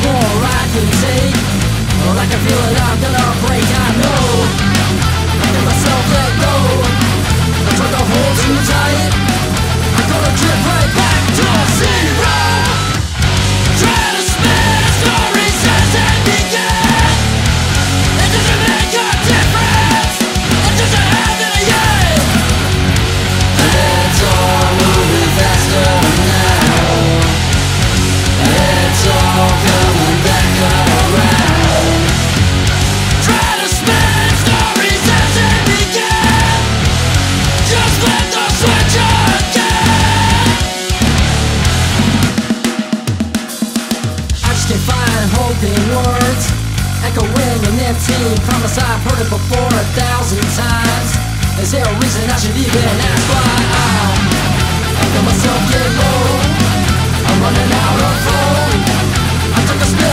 more I can take. Well, I can feel it, I'm gonna break, I know. I let myself let go. I tried to hold too tight. I'm gonna drift right back to zero. Try to spin stories as they begin. It doesn't make a difference. It doesn't have any end. It's all moving faster now. It's all coming back around. Try to spin stories as they begin. Just flip the switch again. I just can't find hope in words, echoing an empty promise. I've heard it before 1,000 times. Is there a reason I should even ask why? I feel myself get low. I'm running out of hope. I took a spin